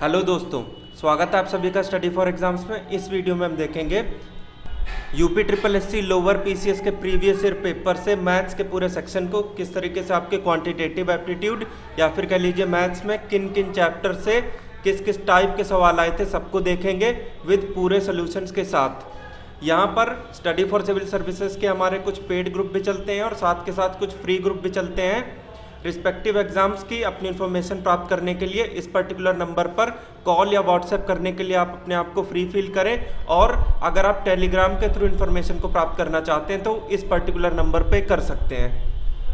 Hello दोस्तों, स्वागत है आप सभी का स्टडी फॉर एग्जाम्स में। इस वीडियो में हम देखेंगे UP triple SC lower PCS के प्रीवियस ईयर पेपर से मैथ्स के पूरे सेक्शन को किस तरीके से आपके क्वांटिटेटिव एप्टीट्यूड या फिर कह लीजिए मैथ्स में किन किन चैप्टर से किस किस टाइप के सवाल आए थे सबको देखेंगे विद पूरे सोल्यूशंस के साथ। यहाँ पर स्टडी फॉर सिविल सर्विसेज के हमारे कुछ पेड ग्रुप भी चलते हैं और साथ के साथ कुछ फ्री ग्रुप भी चलते हैं। रिस्पेक्टिव एग्जाम्स की अपनी इन्फॉर्मेशन प्राप्त करने के लिए इस पर्टिकुलर नंबर पर कॉल या व्हाट्सएप करने के लिए आप अपने आप को फ्री फील करें, और अगर आप टेलीग्राम के थ्रू इन्फॉर्मेशन को प्राप्त करना चाहते हैं तो इस पर्टिकुलर नंबर पे कर सकते हैं।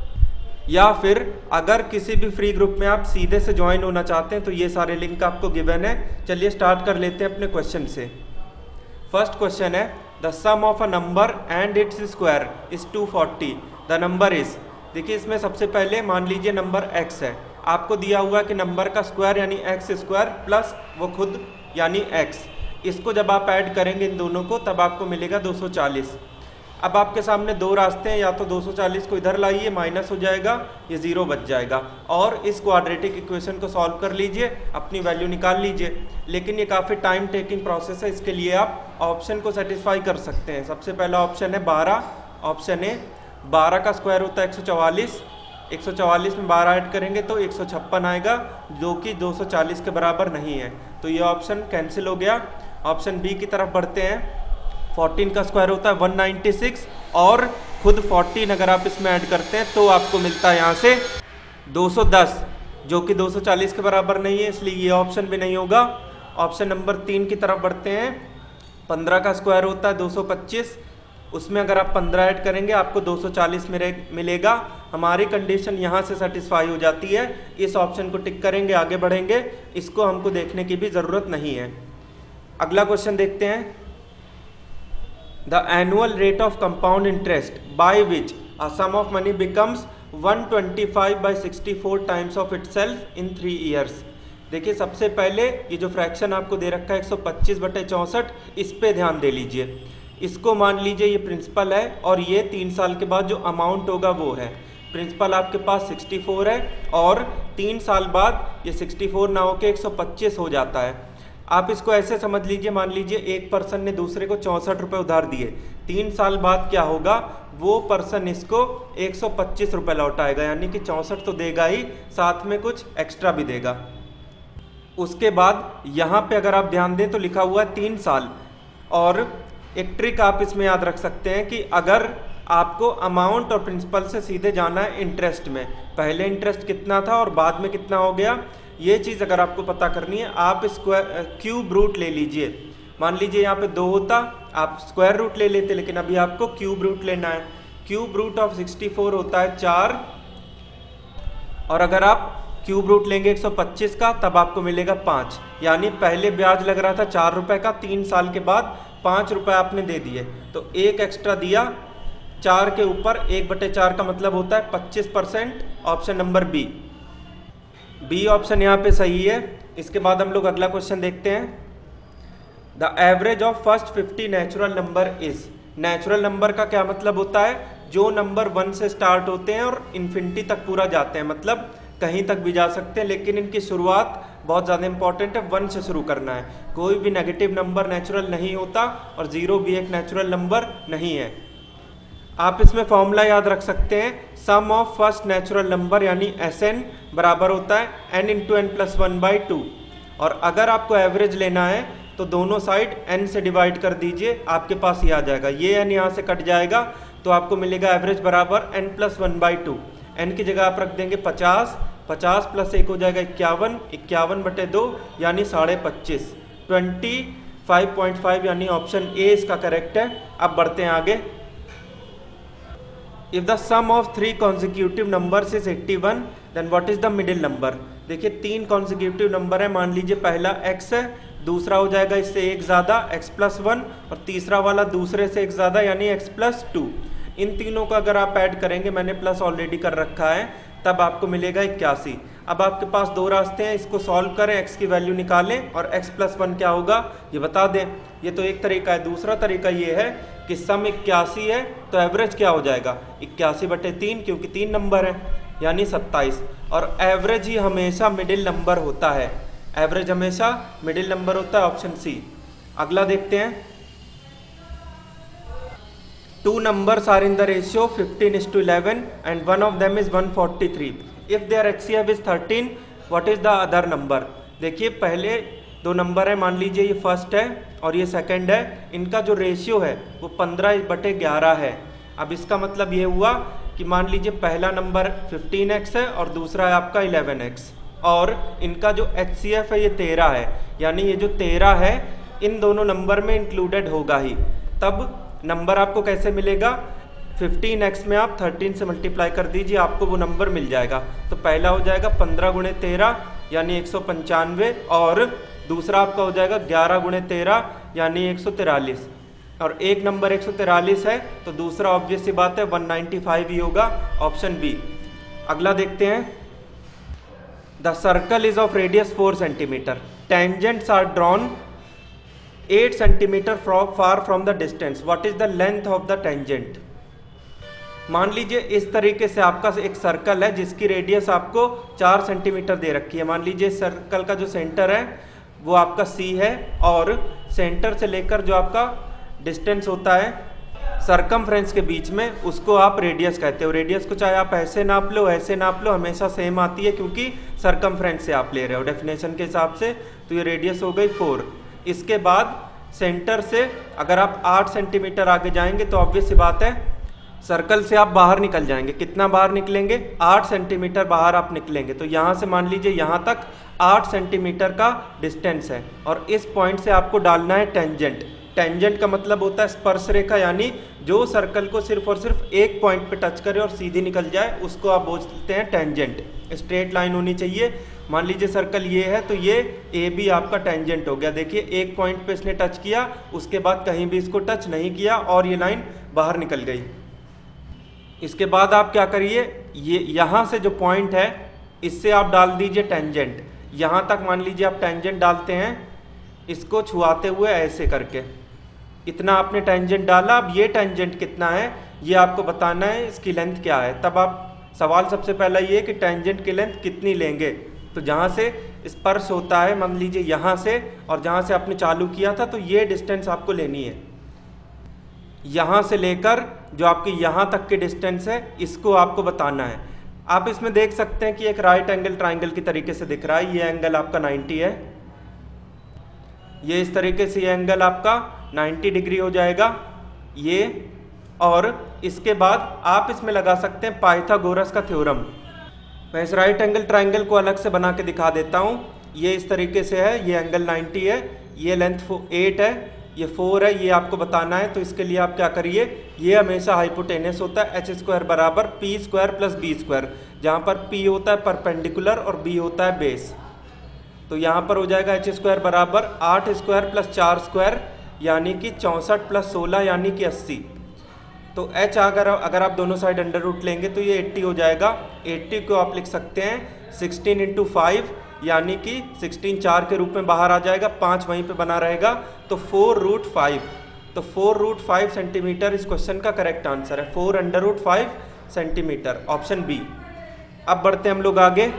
या फिर अगर किसी भी फ्री ग्रुप में आप सीधे से ज्वाइन होना चाहते हैं तो ये सारे लिंक आपको गिवन है। चलिए स्टार्ट कर लेते हैं अपने क्वेश्चन से। फर्स्ट क्वेश्चन है, the sum of a number and its square is 240, the number is. देखिए इसमें सबसे पहले मान लीजिए नंबर x है, आपको दिया हुआ कि नंबर का स्क्वायर यानी x स्क्वायर प्लस वो खुद यानी x, इसको जब आप ऐड करेंगे इन दोनों को तब आपको मिलेगा 240। अब आपके सामने दो रास्ते हैं, या तो 240 को इधर लाइए माइनस हो जाएगा, ये 0 बच जाएगा, और इस क्वाड्रेटिक इक्वेशन को सॉल्व कर लीजिए, अपनी वैल्यू निकाल लीजिए। लेकिन ये काफ़ी टाइम टेकिंग प्रोसेस है, इसके लिए आप ऑप्शन को सेटिस्फाई कर सकते हैं। सबसे पहला ऑप्शन है 12, ऑप्शन ए। 12 का स्क्वायर होता है 144, 144 में 12 ऐड करेंगे तो 156 आएगा, जो कि 240 के बराबर नहीं है, तो ये ऑप्शन कैंसिल हो गया। ऑप्शन बी की तरफ बढ़ते हैं। 14 का स्क्वायर होता है 196, और खुद 14 अगर आप इसमें ऐड करते हैं तो आपको मिलता है यहाँ से 210, जो कि 240 के बराबर नहीं है, इसलिए ये ऑप्शन भी नहीं होगा। ऑप्शन नंबर 3 की तरफ बढ़ते हैं। 15 का स्क्वायर होता है 225, उसमें अगर आप 15 ऐड करेंगे आपको 240 मिलेगा। हमारी कंडीशन यहाँ से सेटिस्फाई हो जाती है, इस ऑप्शन को टिक करेंगे, आगे बढ़ेंगे, इसको हमको देखने की भी ज़रूरत नहीं है। अगला क्वेश्चन देखते हैं, the annual rate of compound interest by which a sum of money becomes 125/64 times of itself in 3 years. देखिए सबसे पहले ये जो फ्रैक्शन आपको दे रखा है 125/64, इस पे ध्यान दे लीजिए। इसको मान लीजिए ये प्रिंसिपल है और ये 3 साल के बाद जो अमाउंट होगा वो है। प्रिंसिपल आपके पास 64 है और 3 साल बाद ये 64 ना होकर 125 हो जाता है। आप इसको ऐसे समझ लीजिए, मान लीजिए एक पर्सन ने दूसरे को 64 रुपये उधार दिए, 3 साल बाद क्या होगा, वो पर्सन इसको 125 रुपये लौटाएगा, यानी कि 64 तो देगा ही, साथ में कुछ एक्स्ट्रा भी देगा। उसके बाद यहाँ पे अगर आप ध्यान दें तो लिखा हुआ है 3 साल, और एक ट्रिक आप इसमें याद रख सकते हैं कि अगर आपको अमाउंट और प्रिंसिपल से सीधे जाना है इंटरेस्ट में, पहले इंटरेस्ट कितना था और बाद में कितना हो गया, ये चीज़ अगर आपको पता करनी है आप स्क्वायर क्यूब रूट ले लीजिए। मान लीजिए यहाँ पे 2 होता, आप स्क्वायर रूट ले लेते, लेकिन अभी आपको क्यूब रूट लेना है। क्यूब रूट ऑफ 64 होता है 4, और अगर आप क्यूब रूट लेंगे 125 का तब आपको मिलेगा 5, यानी पहले ब्याज लग रहा था 4 रुपये का, 3 साल के बाद 5 रुपये आपने दे दिए, तो एक एक्स्ट्रा दिया 4 के ऊपर, 1/4 का मतलब होता है 25%। ऑप्शन नंबर बी ऑप्शन यहाँ पे सही है। इसके बाद हम लोग अगला क्वेश्चन देखते हैं, the average of first 50 natural number is. Natural number का क्या मतलब होता है, जो नंबर 1 से स्टार्ट होते हैं और इन्फिनिटी तक पूरा जाते हैं, मतलब कहीं तक भी जा सकते हैं, लेकिन इनकी शुरुआत बहुत ज़्यादा इंपॉर्टेंट है, 1 से शुरू करना है। कोई भी नेगेटिव नंबर नेचुरल नहीं होता और 0 भी एक नेचुरल नंबर नहीं है। आप इसमें फॉर्मूला याद रख सकते हैं, sum of first natural number यानी Sn बराबर होता है n × n+1/2, और अगर आपको एवरेज लेना है तो दोनों साइड n से डिवाइड कर दीजिए, आपके पास ये आ जाएगा, ये n यहाँ से कट जाएगा तो आपको मिलेगा एवरेज बराबर n+1/2। n की जगह आप रख देंगे 50, 50 + 1 हो जाएगा 51, 51/2 यानी 25.5, 25.5 यानी ऑप्शन ए इसका करेक्ट है। अब बढ़ते हैं आगे, if the sum of 3 consecutive numbers is 81 then what is the middle number. देखिए 3 कॉन्जिक्यूटिव नंबर है, मान लीजिए पहला x है, दूसरा हो जाएगा इससे एक ज़्यादा x+1, और तीसरा वाला दूसरे से एक ज़्यादा यानी x+2। इन तीनों को अगर आप ऐड करेंगे, मैंने प्लस ऑलरेडी कर रखा है, तब आपको मिलेगा 81। अब आपके पास 2 रास्ते हैं, इसको सॉल्व करें, x की वैल्यू निकालें और x+1 क्या होगा ये बता दें। ये तो एक तरीका है। दूसरा तरीका ये है कि सम 81 है तो एवरेज क्या हो जाएगा 81/3, क्योंकि 3 नंबर है यानी 27, और एवरेज ही हमेशा मिडिल नंबर होता है। एवरेज हमेशा मिडिल नंबर होता है, ऑप्शन सी। अगला देखते हैं, 2 numbers are in the ratio 15:11 and one of them is 143. If their HCF is 13, what is the other number? देखिए पहले 2 नंबर है, मान लीजिए ये फर्स्ट है और ये सेकंड है, इनका जो रेशियो है वो 15/11 है। अब इसका मतलब ये हुआ कि मान लीजिए पहला नंबर 15x है और दूसरा है आपका 11x, और इनका जो HCF है ये 13 है, यानी ये जो 13 है इन दोनों नंबर में इंक्लूडेड होगा ही। तब नंबर आपको कैसे मिलेगा, 15x में आप 13 से मल्टीप्लाई कर दीजिए, आपको वो नंबर मिल जाएगा। तो पहला हो जाएगा 15 × 13 यानी 195, और दूसरा आपका हो जाएगा 11 × 13 यानी 143, और एक नंबर 143 है तो दूसरा ऑब्वियस सी बात है 195 ही होगा, ऑप्शन बी। अगला देखते हैं, the circle is of radius 4 centimeter, tangents are drawn 8 centimeter far from the distance, what is the length of the tangent. मान लीजिए इस तरीके से आपका एक सर्कल है जिसकी रेडियस आपको 4 सेंटीमीटर दे रखी है। मान लीजिए सर्कल का जो सेंटर है वो आपका सी है, और सेंटर से लेकर जो आपका डिस्टेंस होता है सरकमफ्रेंस के बीच में, उसको आप रेडियस कहते हो। रेडियस को चाहे आप ऐसे नाप लो ऐसे नाप लो, हमेशा सेम आती है क्योंकि सरकमफ्रेंस से आप ले रहे हो डेफिनेशन के हिसाब से। तो ये रेडियस हो गई 4। इसके बाद सेंटर से अगर आप 8 सेंटीमीटर आगे जाएंगे तो ऑब्वियस सी बात है सर्कल से आप बाहर निकल जाएंगे। कितना बाहर निकलेंगे, 8 सेंटीमीटर बाहर आप निकलेंगे। तो यहाँ से मान लीजिए यहाँ तक 8 सेंटीमीटर का डिस्टेंस है, और इस पॉइंट से आपको डालना है टेंजेंट। टेंजेंट का मतलब होता है स्पर्श रेखा, यानी जो सर्कल को सिर्फ और सिर्फ एक पॉइंट पे टच करे और सीधी निकल जाए उसको आप बोलते हैं टेंजेंट। स्ट्रेट लाइन होनी चाहिए। मान लीजिए सर्कल ये है तो ये ए बी आपका टेंजेंट हो गया। देखिए एक पॉइंट पे इसने टच किया, उसके बाद कहीं भी इसको टच नहीं किया और ये लाइन बाहर निकल गई। इसके बाद आप क्या करिए, ये यहाँ से जो पॉइंट है इससे आप डाल दीजिए टेंजेंट। यहाँ तक मान लीजिए आप टेंजेंट डालते हैं, इसको छुआते हुए ऐसे करके इतना आपने टेंजेंट डाला। अब ये टेंजेंट कितना है ये आपको बताना है, इसकी लेंथ क्या है। तब आप सवाल सबसे पहला ये कि टेंजेंट की लेंथ कितनी लेंगे। तो जहाँ से स्पर्श होता है मान लीजिए यहाँ से, और जहाँ से आपने चालू किया था तो ये डिस्टेंस आपको लेनी है। यहाँ से लेकर जो आपकी यहाँ तक की डिस्टेंस है इसको आपको बताना है। आप इसमें देख सकते हैं कि एक राइट एंगल ट्राइंगल की तरीके से दिख रहा है। ये एंगल आपका 90 है, ये इस तरीके से ये एंगल आपका 90 डिग्री हो जाएगा ये। और इसके बाद आप इसमें लगा सकते हैं पाइथागोरस का थ्योरम। मैं इस राइट एंगल ट्राइंगल को अलग से बना के दिखा देता हूँ। ये इस तरीके से है, ये एंगल 90 है, ये लेंथ 8 है, ये 4 है, ये आपको बताना है। तो इसके लिए आप क्या करिए, ये हमेशा हाइपोटेनस होता है h² बराबर p² प्लस b², जहाँ पर p होता है परपेंडिकुलर और b होता है बेस। तो यहाँ पर हो जाएगा h² बराबर 8² प्लस 4² यानी कि 64 प्लस 16 यानी कि 80। तो h अगर आप दोनों साइड अंडर रूट लेंगे तो ये 80 हो जाएगा। 80 को आप लिख सकते हैं 16 × 5 यानी कि 16 4 के रूप में बाहर आ जाएगा, 5 वहीं पे बना रहेगा, तो 4√5। तो 4√5 सेंटीमीटर इस क्वेश्चन का करेक्ट आंसर है, 4√5 सेंटीमीटर, ऑप्शन बी। अब बढ़ते हैं हम लोग आगे।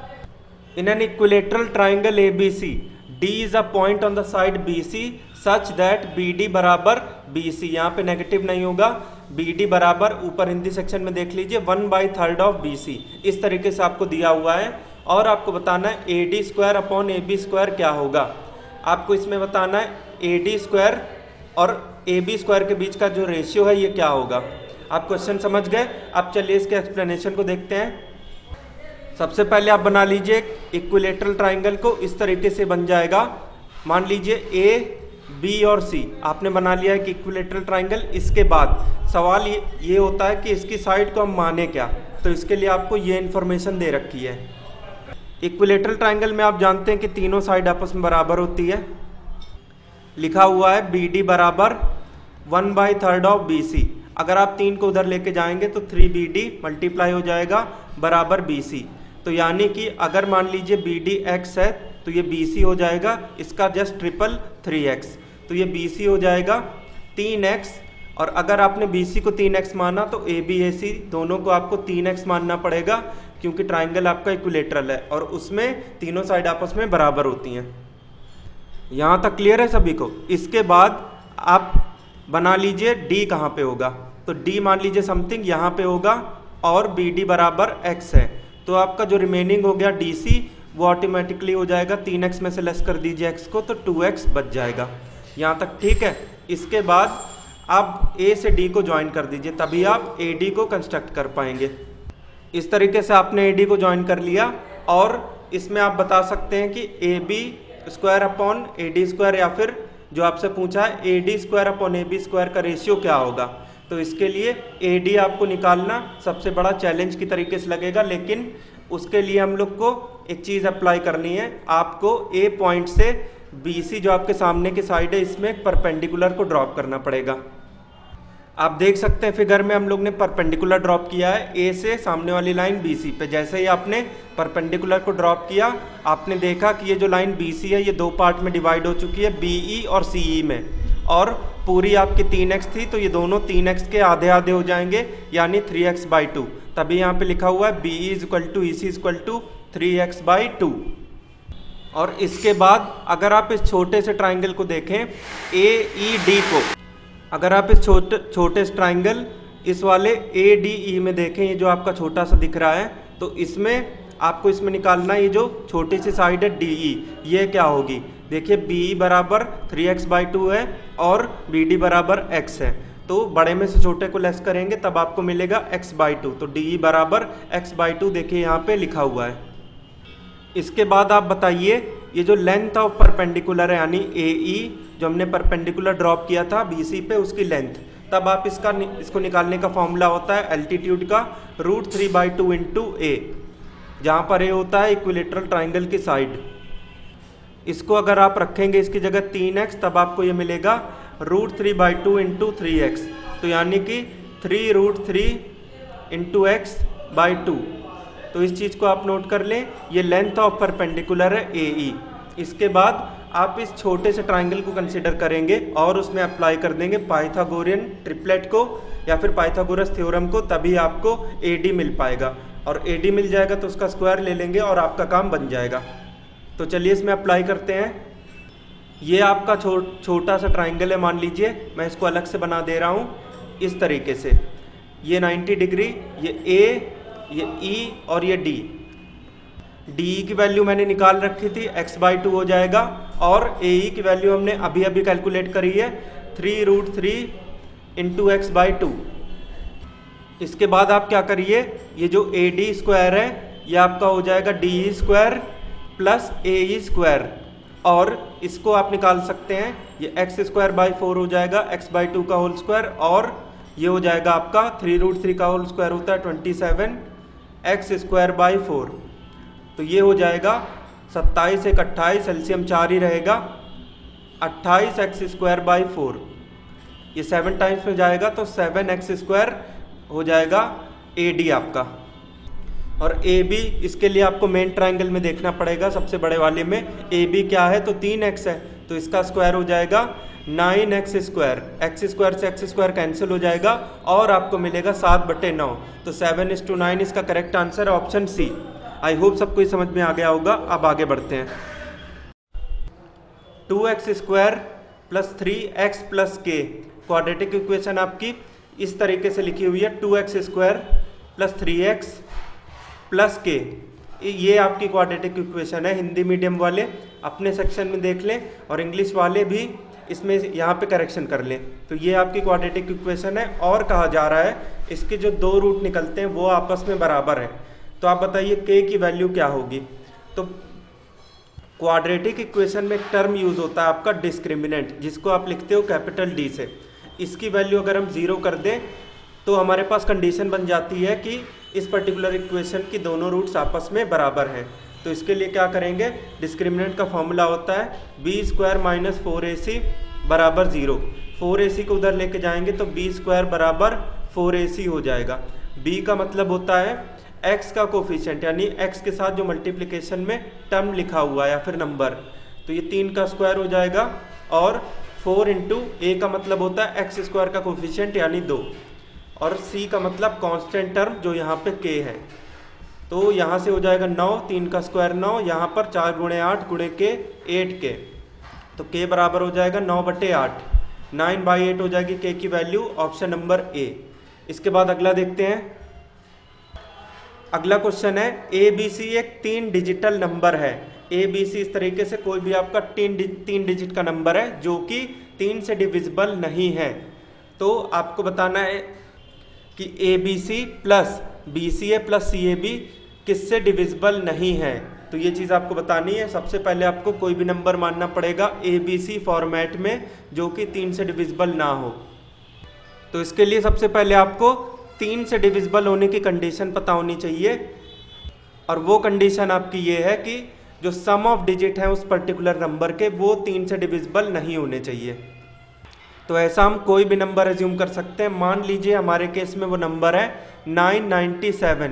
In an equilateral triangle ABC, D is a point on the side BC such that BD बराबर BC, यहाँ पे नेगेटिव नहीं होगा, BD बराबर ऊपर हिंदी सेक्शन में देख लीजिए 1/3 ऑफ BC, इस तरीके से आपको दिया हुआ है। और आपको बताना है AD² अपॉन AB² क्या होगा। आपको इसमें बताना है AD² और AB² के बीच का जो रेशियो है ये क्या होगा। आप क्वेश्चन समझ गए। अब चलिए इसके एक्सप्लेनेशन को देखते हैं। सबसे पहले आप बना लीजिए इक्विलेटरल ट्राइंगल को, इस तरीके से बन जाएगा। मान लीजिए A, B और C आपने बना लिया है कि इक्विलेटरल ट्राइंगल। इसके बाद सवाल ये होता है कि इसकी साइड को हम माने क्या, तो इसके लिए आपको ये इन्फॉर्मेशन दे रखी है। इक्विलेटरल ट्राइंगल में आप जानते हैं कि तीनों साइड आपस में बराबर होती है। लिखा हुआ है BD बराबर 1/3 ऑफ BC। अगर आप 3 को उधर लेके जाएंगे तो 3BD मल्टीप्लाई हो जाएगा बराबर BC। तो यानी कि अगर मान लीजिए BD x है तो ये BC हो जाएगा, इसका जस्ट ट्रिपल 3x। तो ये BC हो जाएगा 3x और अगर आपने BC को 3x माना तो ABAC दोनों को आपको 3x मानना पड़ेगा, क्योंकि ट्राइंगल आपका इक्विलेटरल है और उसमें तीनों साइड आपस में बराबर होती हैं। यहाँ तक क्लियर है सभी को? इसके बाद आप बना लीजिए D कहाँ पे होगा, तो D मान लीजिए समथिंग यहाँ पे होगा और BD बराबर x है, तो आपका जो रिमेनिंग हो गया DC वो ऑटोमेटिकली हो जाएगा 3x में से लेस कर दीजिए x को, तो 2x बच जाएगा। यहाँ तक ठीक है? इसके बाद आप A से D को ज्वाइन कर दीजिए, तभी आप AD को कंस्ट्रक्ट कर पाएंगे। इस तरीके से आपने AD को ज्वाइन कर लिया और इसमें आप बता सकते हैं कि AB square upon AD square या फिर जो आपसे पूछा है AD square upon AB square का रेशियो क्या होगा। तो इसके लिए AD आपको निकालना सबसे बड़ा चैलेंज की तरीके से लगेगा, लेकिन उसके लिए हम लोग को एक चीज़ अप्लाई करनी है। आपको A पॉइंट से BC जो आपके सामने की साइड है इसमें एक परपेंडिकुलर को ड्रॉप करना पड़ेगा। आप देख सकते हैं फिगर में हम लोग ने परपेंडिकुलर ड्रॉप किया है A से सामने वाली लाइन BC पे। जैसे ही आपने परपेंडिकुलर को ड्रॉप किया आपने देखा कि ये जो लाइन BC है ये दो पार्ट में डिवाइड हो चुकी है, BE और CE में, और पूरी आपकी 3x थी तो ये दोनों 3x के आधे आधे हो जाएंगे यानी 3x/2। तभी यहाँ पे लिखा हुआ है BE = EC = 3x/2। और इसके बाद अगर आप इस छोटे से ट्राइंगल को देखें AED को, अगर आप इस छोटे से ट्राइंगल इस वाले ADE में देखें, ये जो आपका छोटा सा दिख रहा है, तो इसमें आपको इसमें निकालना ये जो छोटी सी साइड है DE, ये क्या होगी। देखिए BE बराबर 3x/2 है और BD बराबर x है, तो बड़े में से छोटे को लेस करेंगे तब आपको मिलेगा x/2, तो DE बराबर x/2 देखिए यहाँ पे लिखा हुआ है। इसके बाद आप बताइए ये जो लेंथ ऑफ परपेंडिकुलर है यानी AE जो हमने परपेंडिकुलर ड्रॉप किया था BC पे उसकी लेंथ, तब आप इसको निकालने का फॉर्मूला होता है एल्टीट्यूड का √3/2 इंटू A, जहाँ पर A होता है इक्विलेटरल ट्राइंगल की साइड। इसको अगर आप रखेंगे इसकी जगह 3x तब आपको ये मिलेगा √3/2 इंटू 3x, तो यानी कि 3√3 इंटू x/2। तो इस चीज़ को आप नोट कर लें, ये लेंथ ऑफ परपेंडिकुलर है AE। इसके बाद आप इस छोटे से ट्राइंगल को कंसीडर करेंगे और उसमें अप्लाई कर देंगे पाइथागोरियन ट्रिपलेट को या फिर पाइथागोरस थ्योरम को, तभी आपको AD मिल पाएगा। और AD मिल जाएगा तो उसका स्क्वायर ले लेंगे और आपका काम बन जाएगा। तो चलिए इसमें अप्लाई करते हैं। ये आपका छोटा सा ट्राइंगल है, मान लीजिए मैं इसको अलग से बना दे रहा हूँ इस तरीके से। ये 90 डिग्री, ये A, ये E और ये D। DE की वैल्यू मैंने निकाल रखी थी, x/2 हो जाएगा, और AE की वैल्यू हमने अभी अभी कैलकुलेट करी है 3√3 इंटू x/2। इसके बाद आप क्या करिए, ये जो AD स्क्वायर है ये आपका हो जाएगा DE square plus AE square, और इसको आप निकाल सकते हैं, ये x²/4 हो जाएगा, x/2 का होल स्क्वायर, और ये हो जाएगा आपका 3√3 का होल स्क्वायर होता है 27x²/4। तो ये हो जाएगा 27 1 28, एलसीएम 4 ही रहेगा, 28x²/4। ये 7 टाइम्स में जाएगा तो 7x² हो जाएगा AD आपका। और AB इसके लिए आपको मेन ट्राइंगल में देखना पड़ेगा, सबसे बड़े वाले में AB क्या है तो 3x है, तो इसका स्क्वायर हो जाएगा 9x²। x² से x² कैंसिल हो जाएगा और आपको मिलेगा 7/9, तो 7:9 इसका करेक्ट आंसर है ऑप्शन C। आई होप सबको समझ में आ गया होगा। अब आगे बढ़ते हैं। 2x² + 3x + k quadratic equation आपकी इस तरीके से लिखी हुई है, 2x² + 3x + k। ये आपकी क्वाड्रेटिक इक्वेशन है। हिंदी मीडियम वाले अपने सेक्शन में देख लें और इंग्लिश वाले भी इसमें यहाँ पे करेक्शन कर लें। तो ये आपकी क्वाड्रेटिक इक्वेशन है, और कहा जा रहा है इसके जो दो रूट निकलते हैं वो आपस में बराबर है। तो आप बताइए k की वैल्यू क्या होगी। तो क्वाड्रेटिक इक्वेशन में एक टर्म यूज होता है आपका डिस्क्रिमिनेंट, जिसको आप लिखते हो कैपिटल D से। इसकी वैल्यू अगर हम 0 कर दें तो हमारे पास कंडीशन बन जाती है कि इस पर्टिकुलर इक्वेशन की दोनों रूट्स आपस में बराबर हैं। तो इसके लिए क्या करेंगे, डिस्क्रिमिनेंट का फॉर्मूला होता है b² - 4ac = 0। 4ac को उधर लेके जाएंगे तो b² = 4ac हो जाएगा। b का मतलब होता है x का कोफिशिएंट, यानी x के साथ जो मल्टीप्लिकेशन में टर्म लिखा हुआ है या फिर नंबर, तो ये 3 का स्क्वायर हो जाएगा, और 4 इंटू ए का मतलब होता है एक्स स्क्वायर का कोफिशिएंट यानी 2, और सी का मतलब कांस्टेंट टर्म जो यहाँ पे के है। तो यहाँ से हो जाएगा 9, 3 का स्क्वायर 9, यहाँ पर 4 गुणे 8 गुणे के 8 के, तो के बराबर हो जाएगा 9/8, 9/8 हो जाएगी के की वैल्यू, ऑप्शन नंबर ए। इसके बाद अगला देखते हैं। अगला क्वेश्चन है ए बी सी एक 3 डिजिटल नंबर है। ए बी सी इस तरीके से कोई भी आपका 3 डिजिट का नंबर है जो कि 3 से डिविजिबल नहीं है। तो आपको बताना है कि A B C plus B C A plus C A B किससे डिविजिबल नहीं है। तो ये चीज़ आपको बतानी है। सबसे पहले आपको कोई भी नंबर मानना पड़ेगा ए बी सी फॉर्मेट में जो कि 3 से डिविजिबल ना हो। तो इसके लिए सबसे पहले आपको 3 से डिविजिबल होने की कंडीशन पता होनी चाहिए, और वो कंडीशन आपकी ये है कि जो सम ऑफ डिजिट है उस पर्टिकुलर नंबर के वो 3 से डिविजिबल नहीं होने चाहिए। तो ऐसा हम कोई भी नंबर एज्यूम कर सकते हैं। मान लीजिए हमारे केस में वो नंबर है 997।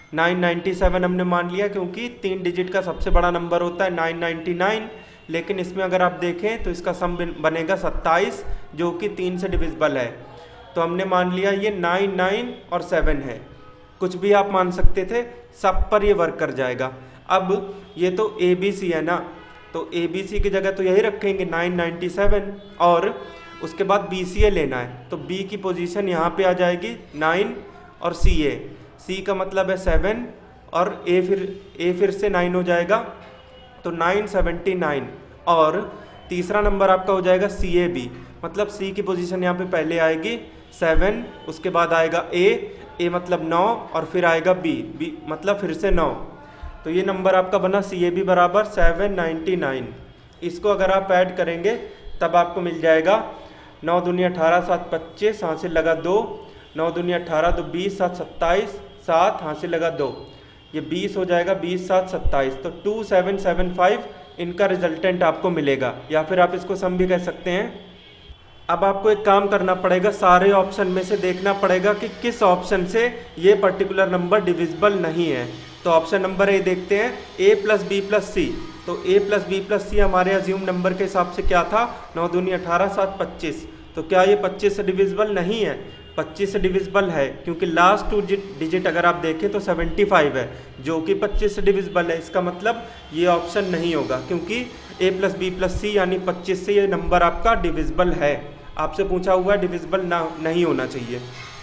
997 हमने मान लिया क्योंकि 3 डिजिट का सबसे बड़ा नंबर होता है 999, लेकिन इसमें अगर आप देखें तो इसका सम बनेगा 27 जो कि 3 से डिविजिबल है। तो हमने मान लिया ये 9, 9 और 7 है। कुछ भी आप मान सकते थे, सब पर ये वर्क कर जाएगा। अब ये तो ए बी सी है ना, तो ए बी सी की जगह तो यही रखेंगे 997, और उसके बाद बी सी ए लेना है। तो बी की पोजीशन यहाँ पे आ जाएगी 9 और सी ए, सी का मतलब है 7 और ए फिर से 9 हो जाएगा, तो 979। और तीसरा नंबर आपका हो जाएगा सी ए बी, मतलब सी की पोजीशन यहाँ पे पहले आएगी 7, उसके बाद आएगा ए मतलब 9 और फिर आएगा बी मतलब फिर से 9। तो ये नंबर आपका बना सी ए बी बराबर 799। इसको अगर आप ऐड करेंगे तब आपको मिल जाएगा 9 दूनी 18, 7 25, हासिल लगा 2, 9 दूनी 18, 2 20, 7 27, 7 हासिल लगा 2, ये 20 हो जाएगा, 20 7 27। तो 2775 इनका रिजल्टेंट आपको मिलेगा, या फिर आप इसको सम भी कह सकते हैं। अब आपको एक काम करना पड़ेगा, सारे ऑप्शन में से देखना पड़ेगा कि किस ऑप्शन से ये पर्टिकुलर नंबर डिविजिबल नहीं है। तो ऑप्शन नंबर ए देखते हैं, A plus B plus C. तो A plus B plus C हमारे अज्यूम नंबर के हिसाब से क्या था, 9 दूनी 18, 7 25। तो क्या ये 25 से डिविजिबल नहीं है? 25 से डिविजिबल है, क्योंकि लास्ट 2 डिजिट अगर आप देखें तो 75 है जो कि 25 से डिविजिबल है। इसका मतलब ये ऑप्शन नहीं होगा, क्योंकि A plus B plus C यानी 25 से ये नंबर आपका डिविजिबल है। आपसे पूछा हुआ है डिविजिबल नहीं होना चाहिए।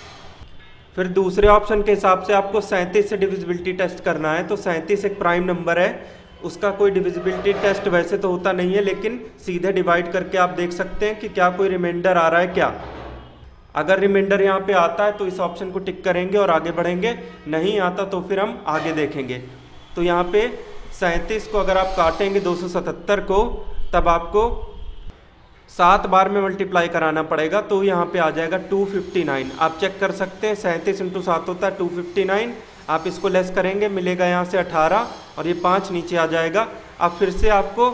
फिर दूसरे ऑप्शन के हिसाब से आपको 37 से डिविजिबिलिटी टेस्ट करना है। तो 37 एक प्राइम नंबर है, उसका कोई डिविजिबिलिटी टेस्ट वैसे तो होता नहीं है, लेकिन सीधे डिवाइड करके आप देख सकते हैं कि क्या कोई रिमाइंडर आ रहा है क्या। अगर रिमाइंडर यहाँ पे आता है तो इस ऑप्शन को टिक करेंगे और आगे बढ़ेंगे, नहीं आता तो फिर हम आगे देखेंगे। तो यहाँ पे 37 को अगर आप काटेंगे 277 को, तब आपको 7 बार में मल्टीप्लाई कराना पड़ेगा, तो यहाँ पे आ जाएगा 259। आप चेक कर सकते हैं, 37 × 7 होता है 259। आप इसको लेस करेंगे, मिलेगा यहाँ से 18 और ये 5 नीचे आ जाएगा। अब फिर से आपको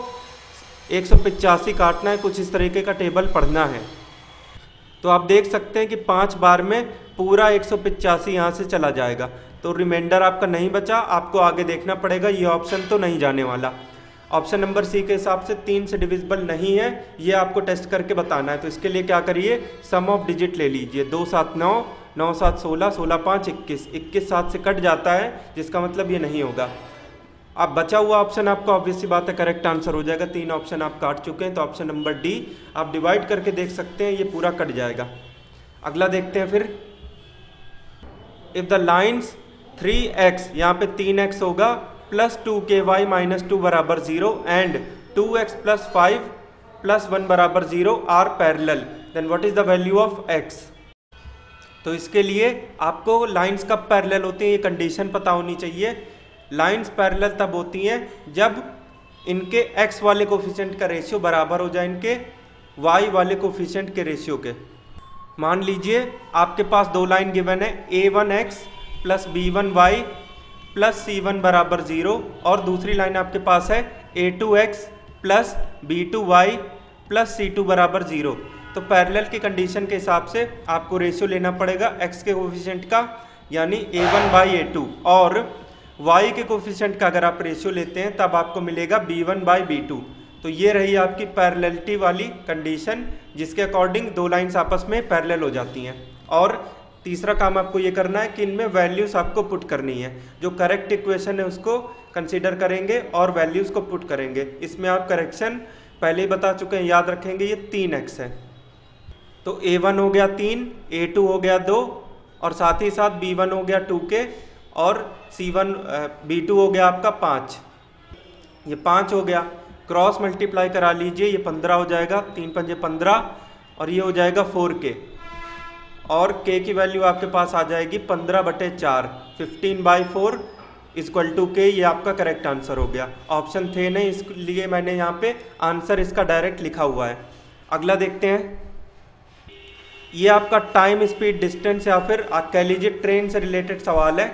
185 काटना है, कुछ इस तरीके का टेबल पढ़ना है। तो आप देख सकते हैं कि 5 बार में पूरा 185 यहाँ से चला जाएगा, तो रिमाइंडर आपका नहीं बचा। आपको आगे देखना पड़ेगा, ये ऑप्शन तो नहीं जाने वाला। ऑप्शन नंबर सी के हिसाब से 3 से डिविजिबल नहीं है, ये आपको टेस्ट करके बताना है। तो इसके लिए क्या करिए, सम ऑफ डिजिट ले लीजिए। 2 7 9, 9 7 16, 16 5 21, 21 7 से कट जाता है, जिसका मतलब ये नहीं होगा। अब बचा हुआ ऑप्शन आपका ऑब्वियस सी बात है करेक्ट आंसर हो जाएगा। 3 ऑप्शन आप काट चुके हैं, तो ऑप्शन नंबर डी आप डिवाइड करके देख सकते हैं, ये पूरा कट जाएगा। अगला देखते हैं फिर, इफ द लाइन्स 3x, यहाँ पे 3x होगा, प्लस 2ky माइनस 2 बराबर 0 एंड 2x प्लस 5 प्लस 1 बराबर 0 are parallel, then what is the value of x। तो इसके लिए आपको लाइंस कब पैरेलल होती हैं, ये कंडीशन पता होनी चाहिए। लाइंस पैरेलल तब होती हैं जब इनके x वाले कोफिशिएंट का रेशियो बराबर हो जाए इनके y वाले कोफिशिएंट के रेशियो के। मान लीजिए आपके पास 2 लाइन गिवन है, a1x plus b1y plus c1 बराबर 0, और दूसरी लाइन आपके पास है a2x plus b2y plus c2 बराबर 0। तो पैरेलल की कंडीशन के हिसाब से आपको रेशियो लेना पड़ेगा x के कोफिशिएंट का, यानी a1/a2, और y के कोफिशिएंट का अगर आप रेशियो लेते हैं तब आपको मिलेगा b1/b2। तो ये रही आपकी पैरेललिटी वाली कंडीशन, जिसके अकॉर्डिंग दो लाइंस आपस में पैरेलल हो जाती हैं। और तीसरा काम आपको ये करना है कि इनमें वैल्यूज आपको पुट करनी है। जो करेक्ट इक्वेशन है उसको कंसीडर करेंगे और वैल्यूज को पुट करेंगे। इसमें आप करेक्शन पहले ही बता चुके हैं, याद रखेंगे। ये 3x है, तो a1 हो गया 3, a2 हो गया 2, और साथ ही साथ b1 हो गया 2k, और b2 हो गया आपका 5। ये 5 हो गया। क्रॉस मल्टीप्लाई करा लीजिए, ये 15 हो जाएगा, 3 पंजे 15, और ये हो जाएगा 4k, और k की वैल्यू आपके पास आ जाएगी 15/4, 15/4 इक्वल टू k। ये आपका करेक्ट आंसर हो गया। ऑप्शन थे नहीं, इसलिए मैंने यहाँ पे आंसर इसका डायरेक्ट लिखा हुआ है। अगला देखते हैं। ये आपका टाइम, स्पीड, डिस्टेंस या फिर आप कह लीजिए ट्रेन से रिलेटेड सवाल है।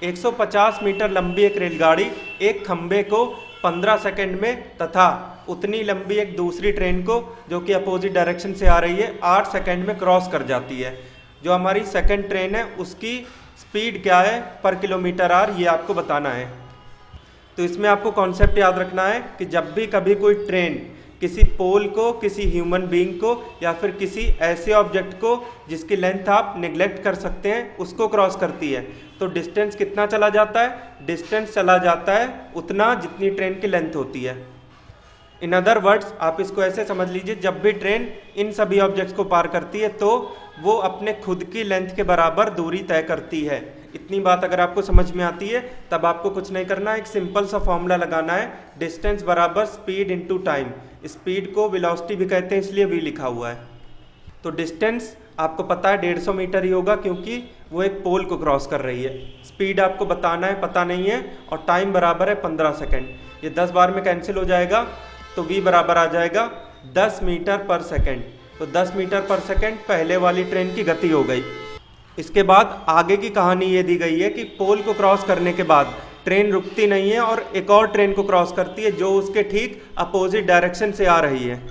150 मीटर लंबी एक रेलगाड़ी एक खंबे को 15 सेकंड में तथा उतनी लंबी एक दूसरी ट्रेन को जो कि अपोजिट डायरेक्शन से आ रही है 8 सेकंड में क्रॉस कर जाती है। जो हमारी सेकंड ट्रेन है उसकी स्पीड क्या है पर किलोमीटर आवर, ये आपको बताना है। तो इसमें आपको कॉन्सेप्ट याद रखना है कि जब भी कभी कोई ट्रेन किसी पोल को, किसी ह्यूमन बीइंग को या फिर किसी ऐसे ऑब्जेक्ट को जिसकी लेंथ आप निगलेक्ट कर सकते हैं उसको क्रॉस करती है, तो डिस्टेंस कितना चला जाता है? डिस्टेंस चला जाता है उतना जितनी ट्रेन की लेंथ होती है। इन अदर वर्ड्स आप इसको ऐसे समझ लीजिए, जब भी ट्रेन इन सभी ऑब्जेक्ट्स को पार करती है तो वो अपने खुद की लेंथ के बराबर दूरी तय करती है। इतनी बात अगर आपको समझ में आती है तब आपको कुछ नहीं करना है, एक सिंपल सा फॉर्मूला लगाना है, डिस्टेंस बराबर स्पीड इनटू टाइम। स्पीड को वेलोसिटी भी कहते हैं इसलिए v लिखा हुआ है। तो डिस्टेंस आपको पता है 150 मीटर ही होगा क्योंकि वो एक पोल को क्रॉस कर रही है। स्पीड आपको बताना है, पता नहीं है, और टाइम बराबर है 15 सेकेंड। ये 10 बार में कैंसिल हो जाएगा तो v बराबर आ जाएगा 10 मीटर पर सेकेंड। तो 10 मीटर पर सेकेंड पहले वाली ट्रेन की गति हो गई। इसके बाद आगे की कहानी ये दी गई है कि पोल को क्रॉस करने के बाद ट्रेन रुकती नहीं है और एक और ट्रेन को क्रॉस करती है जो उसके ठीक अपोजिट डायरेक्शन से आ रही है।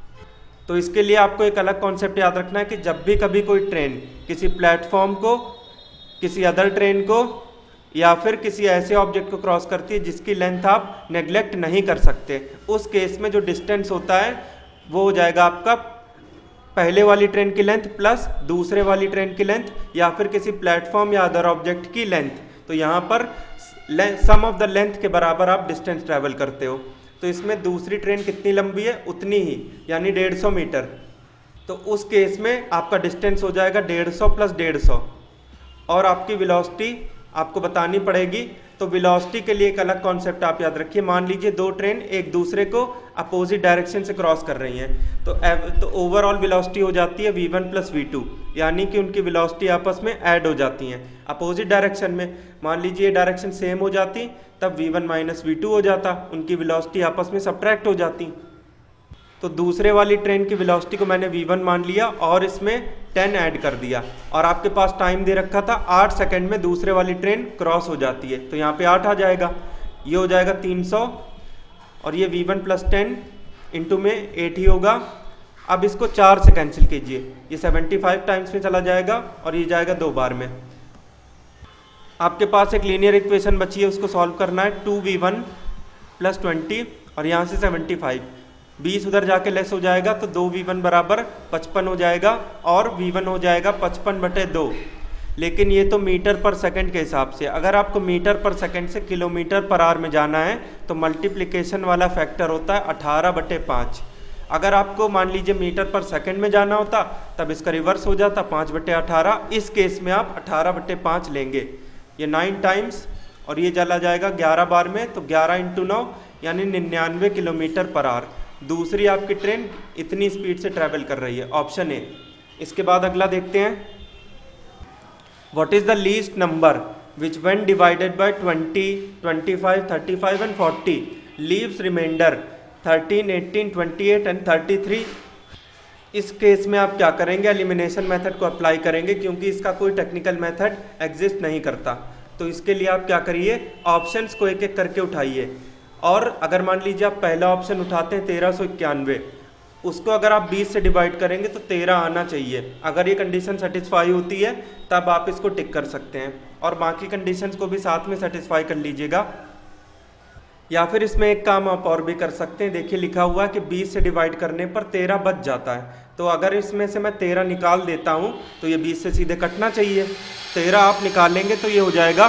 तो इसके लिए आपको एक अलग कॉन्सेप्ट याद रखना है कि जब भी कभी कोई ट्रेन किसी प्लेटफॉर्म को, किसी अदर ट्रेन को या फिर किसी ऐसे ऑब्जेक्ट को क्रॉस करती है जिसकी लेंथ आप नेग्लेक्ट नहीं कर सकते, उस केस में जो डिस्टेंस होता है वो हो जाएगा आपका पहले वाली ट्रेन की लेंथ प्लस दूसरे वाली ट्रेन की लेंथ या फिर किसी प्लेटफॉर्म या अदर ऑब्जेक्ट की लेंथ। तो यहाँ पर सम ऑफ द लेंथ के बराबर आप डिस्टेंस ट्रैवल करते हो। तो इसमें दूसरी ट्रेन कितनी लंबी है उतनी ही, यानी 150 मीटर। तो उस केस में आपका डिस्टेंस हो जाएगा 150 प्लस 150, और आपकी वेलोसिटी आपको बतानी पड़ेगी। तो वेलोसिटी के लिए एक अलग कॉन्सेप्ट आप याद रखिए। मान लीजिए दो ट्रेन एक दूसरे को अपोजिट डायरेक्शन से क्रॉस कर रही हैं, तो ओवरऑल वेलोसिटी हो जाती है v1 प्लस v2, यानी कि उनकी वेलोसिटी आपस में ऐड हो जाती हैं अपोजिट डायरेक्शन में। मान लीजिए डायरेक्शन सेम हो जाती तब v1 माइनस v2 हो जाता, उनकी वेलोसिटी आपस में सब्ट्रैक्ट हो जाती। तो दूसरे वाली ट्रेन की वेलोसिटी को मैंने v1 मान लिया और इसमें 10 ऐड कर दिया, और आपके पास टाइम दे रखा था 8 सेकंड में दूसरे वाली ट्रेन क्रॉस हो जाती है। तो यहाँ पे 8 आ जाएगा, ये हो जाएगा 300, और ये v1 प्लस 10 इंटू में 8 ही होगा। अब इसको 4 से कैंसिल कीजिए, ये 75 टाइम्स में चला जाएगा और ये जाएगा 2 बार में। आपके पास एक लीनियर इक्वेशन बची है, उसको सॉल्व करना है। 2v1 प्लस 20 और यहाँ से 75, 20 उधर जाके लेस हो जाएगा तो 2v1 बराबर 55 हो जाएगा, और v1 हो जाएगा 55/2। लेकिन ये तो मीटर पर सेकंड के हिसाब से, अगर आपको मीटर पर सेकंड से किलोमीटर पर आवर में जाना है तो मल्टीप्लिकेशन वाला फैक्टर होता है 18/5। अगर आपको मान लीजिए मीटर पर सेकंड में जाना होता तब इसका रिवर्स हो जाता 5/18। इस केस में आप 18/5 लेंगे, ये 9 टाइम्स, और ये चला जाएगा 11 बार में, तो 11 इंटू 9 यानी 99 किलोमीटर पर आवर। दूसरी आपकी ट्रेन इतनी स्पीड से ट्रैवल कर रही है, ऑप्शन ए। इसके बाद अगला देखते हैं, what is the least number which when divided by 20, 25, 35 and 40 leaves remainder 13, 18, 28 and 33। इस केस में आप क्या करेंगे? एलिमिनेशन मेथड को अप्लाई करेंगे क्योंकि इसका कोई टेक्निकल मेथड एग्जिस्ट नहीं करता। तो इसके लिए आप क्या करिए, ऑप्शंस को एक एक करके उठाइए, और अगर मान लीजिए आप पहला ऑप्शन उठाते हैं 1391, उसको अगर आप 20 से डिवाइड करेंगे तो 13 आना चाहिए। अगर ये कंडीशन सेटिस्फाई होती है तब आप इसको टिक कर सकते हैं, और बाकी कंडीशंस को भी साथ में सेटिस्फाई कर लीजिएगा। या फिर इसमें एक काम आप और भी कर सकते हैं। देखिए लिखा हुआ है कि 20 से डिवाइड करने पर 13 बच जाता है। तो अगर इसमें से मैं 13 निकाल देता हूँ तो ये 20 से सीधे कटना चाहिए। 13 आप निकालेंगे तो ये हो जाएगा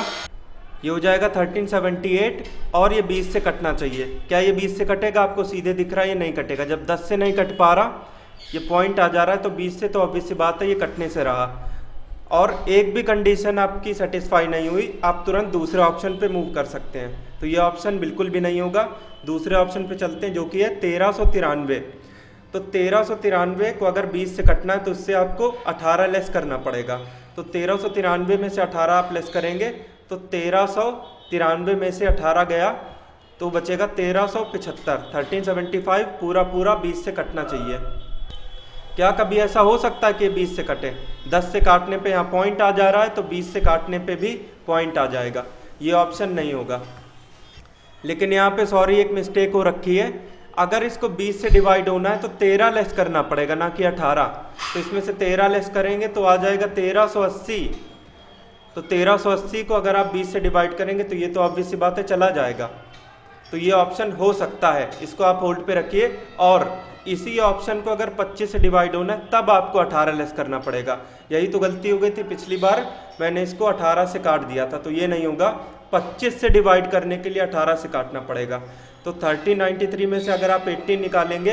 1378 और ये 20 से कटना चाहिए। क्या ये 20 से कटेगा? आपको सीधे दिख रहा है ये नहीं कटेगा। जब 10 से नहीं कट पा रहा, ये पॉइंट आ जा रहा है, तो 20 से तो ऑब्वियस सी बात है ये कटने से रहा। और एक भी कंडीशन आपकी सेटिस्फाई नहीं हुई, आप तुरंत दूसरे ऑप्शन पे मूव कर सकते हैं। तो ये ऑप्शन बिल्कुल भी नहीं होगा। दूसरे ऑप्शन पे चलते हैं जो कि है 1393। तो 1393 को अगर 20 से कटना है तो उससे आपको 18 लेस करना पड़ेगा। तो 1393 में से 18 आप लेस करेंगे तो 1393 में से 18 गया तो बचेगा 1375। 1375 पूरा 20 से कटना चाहिए। क्या कभी ऐसा हो सकता है कि 20 से कटे? 10 से काटने पे यहाँ पॉइंट आ जा रहा है तो 20 से काटने पे भी पॉइंट आ जाएगा। ये ऑप्शन नहीं होगा। लेकिन यहाँ पे सॉरी एक मिस्टेक हो रखी है। अगर इसको 20 से डिवाइड होना है तो 13 लेस करना पड़ेगा, ना कि 18। तो इसमें से 13 लेस करेंगे तो आ जाएगा 1380। तो 1380 को अगर आप 20 से डिवाइड करेंगे तो ये तो ऑब्वियस सी बात है चला जाएगा। तो ये ऑप्शन हो सकता है, इसको आप होल्ड पे रखिए। और इसी ऑप्शन को अगर 25 से डिवाइड होना है तब आपको 18 लेस करना पड़ेगा। यही तो गलती हो गई थी पिछली बार, मैंने इसको 18 से काट दिया था। तो ये नहीं होगा, 25 से डिवाइड करने के लिए 18 से काटना पड़ेगा। तो 1393 में से अगर आप 18 निकालेंगे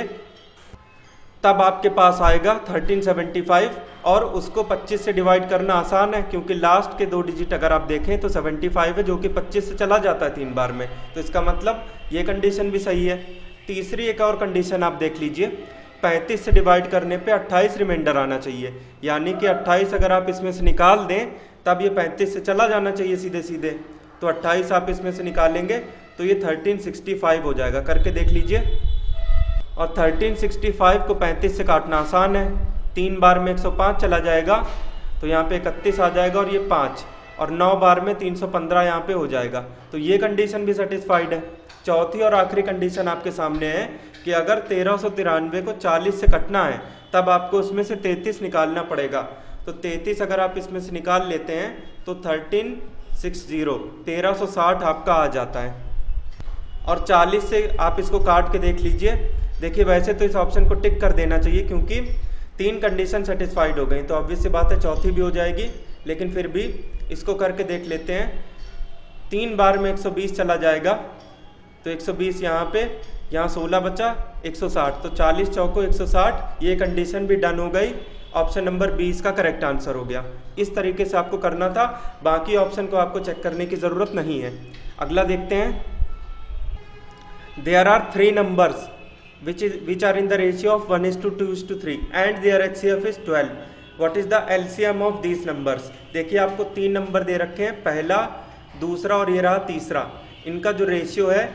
तब आपके पास आएगा 1375। और उसको 25 से डिवाइड करना आसान है क्योंकि लास्ट के 2 डिजिट अगर आप देखें तो 75 है, जो कि 25 से चला जाता है 3 बार में। तो इसका मतलब ये कंडीशन भी सही है। तीसरी एक और कंडीशन आप देख लीजिए, 35 से डिवाइड करने पे 28 रिमाइंडर आना चाहिए। यानी कि 28 अगर आप इसमें से निकाल दें तब ये 35 से चला जाना चाहिए सीधे सीधे। तो 28 आप इसमें से निकालेंगे तो ये 1365 हो जाएगा। करके देख लीजिए। और 1365 को 35 से काटना आसान है। 3 बार में 105 चला जाएगा तो यहाँ पे 31 आ जाएगा और ये 5, और 9 बार में 315 यहाँ पे हो जाएगा। तो ये कंडीशन भी सेटिस्फाइड है। चौथी और आखिरी कंडीशन आपके सामने है कि अगर 1393 को 40 से कटना है तब आपको उसमें से 33 निकालना पड़ेगा। तो 33 अगर आप इसमें से निकाल लेते हैं तो 1360 आपका आ जाता है। और 40 से आप इसको काट के देख लीजिए। देखिए वैसे तो इस ऑप्शन को टिक कर देना चाहिए क्योंकि 3 कंडीशन सेटिस्फाइड हो गई, तो ऑब्वियस सी बात है चौथी भी हो जाएगी। लेकिन फिर भी इसको करके देख लेते हैं। 3 बार में 120 चला जाएगा तो 120 यहाँ पे, यहाँ 16 बचा 160, तो 40 चौको 160। ये कंडीशन भी डन हो गई। ऑप्शन नंबर 20 का करेक्ट आंसर हो गया। इस तरीके से आपको करना था, बाकी ऑप्शन को आपको चेक करने की ज़रूरत नहीं है। अगला देखते हैं। There are 3 numbers which are in the ratio of 1:2:3 and their HCF is 12. What is the LCM of these numbers? देखिए आपको 3 नंबर दे रखे हैं, पहला, दूसरा और ये रहा तीसरा। इनका जो रेशियो है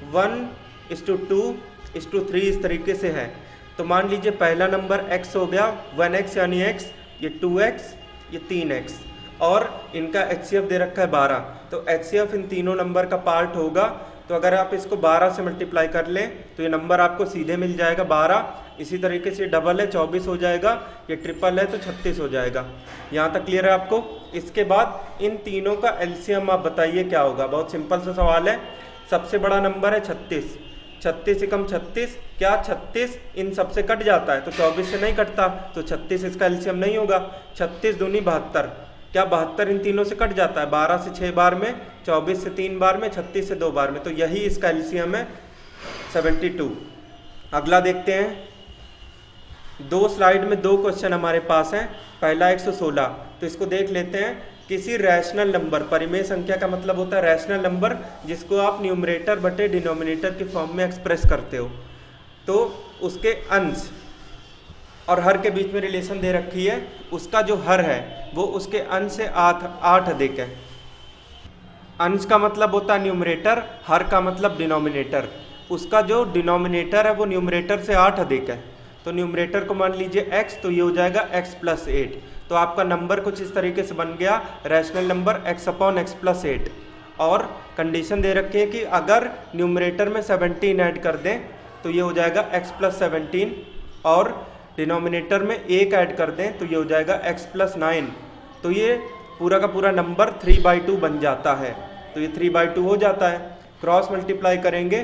1:2:3 इस तरीके से है। तो मान लीजिए पहला नंबर x हो गया 1x यानी x, ये 2x, ये 3x, और इनका HCF दे रखा है 12। तो HCF इन तीनों नंबर का पार्ट होगा। तो अगर आप इसको 12 से मल्टीप्लाई कर लें तो ये नंबर आपको सीधे मिल जाएगा 12। इसी तरीके से डबल है 24 हो जाएगा, ये ट्रिपल है तो 36 हो जाएगा। यहाँ तक क्लियर है आपको? इसके बाद इन तीनों का एलसीएम आप बताइए क्या होगा। बहुत सिंपल सा सवाल है। सबसे बड़ा नंबर है 36, 36 से कम 36, क्या 36 इन सबसे कट जाता है? तो 24 से नहीं कटता, तो 36 इसका एलसीएम नहीं होगा। 36 दूनी 72, क्या 72 इन तीनों से कट जाता है? 12 से 6 बार में, 24 से 3 बार में, 36 से 2 बार में, तो यही इसका एलसीएम है 72। अगला देखते हैं। 2 स्लाइड में 2 क्वेश्चन हमारे पास हैं। पहला 116, तो इसको देख लेते हैं। किसी रैशनल नंबर, परिमेय संख्या का मतलब होता है रैशनल नंबर जिसको आप न्यूमरेटर बटे डिनोमिनेटर के फॉर्म में एक्सप्रेस करते हो, तो उसके अंश और हर के बीच में रिलेशन दे रखी है। उसका जो हर है वो उसके अंश से 8 अधिक है। अंश का मतलब होता है न्यूमरेटर, हर का मतलब डिनोमिनेटर। उसका जो डिनोमिनेटर है वो न्यूमरेटर से 8 अधिक है। तो न्यूमरेटर को मान लीजिए x, तो ये हो जाएगा x + 8। तो आपका नंबर कुछ इस तरीके से बन गया, रैशनल नंबर x/x + 8। और कंडीशन दे रखी है कि अगर न्यूमरेटर में 17 ऐड कर दें तो ये हो जाएगा x + 17, और डिनोमिनेटर में 1 ऐड कर दें तो ये हो जाएगा x + 9। तो ये पूरा का पूरा नंबर 3/2 बन जाता है। तो ये 3/2 हो जाता है। क्रॉस मल्टीप्लाई करेंगे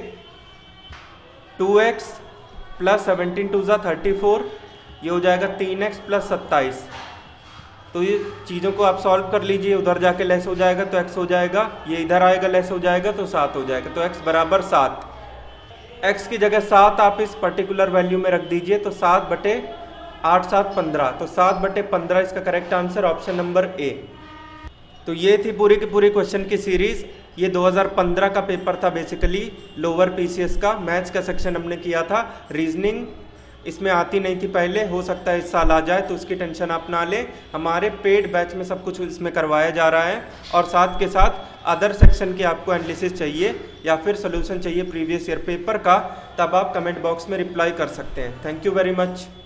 2x प्लस 17 टू ज़ा 34, ये हो जाएगा 3x प्लस 27। तो ये चीज़ों को आप सॉल्व कर लीजिए, उधर जाके लेस हो जाएगा तो x हो जाएगा, ये इधर आएगा लेस हो जाएगा तो 7 हो जाएगा, तो x बराबर 7। x की जगह 7 आप इस पर्टिकुलर वैल्यू में रख दीजिए, तो 7 बटे 8 7 15, तो 7 बटे 15 इसका correct answer option number A. तो ये थी पूरी की पूरी क्वेश्चन की सीरीज। ये 2015 का पेपर था बेसिकली, लोअर पीसीएस का, मैथ्स का सेक्शन हमने किया था। रीजनिंग इसमें आती नहीं थी पहले, हो सकता है इस साल आ जाए, तो उसकी टेंशन आप ना लें। हमारे पेड बैच में सब कुछ इसमें करवाया जा रहा है, और साथ के साथ अदर सेक्शन की आपको एनालिसिस चाहिए या फिर सोल्यूशन चाहिए प्रीवियस ईयर पेपर का, तब आप कमेंट बॉक्स में रिप्लाई कर सकते हैं। Thank you very much.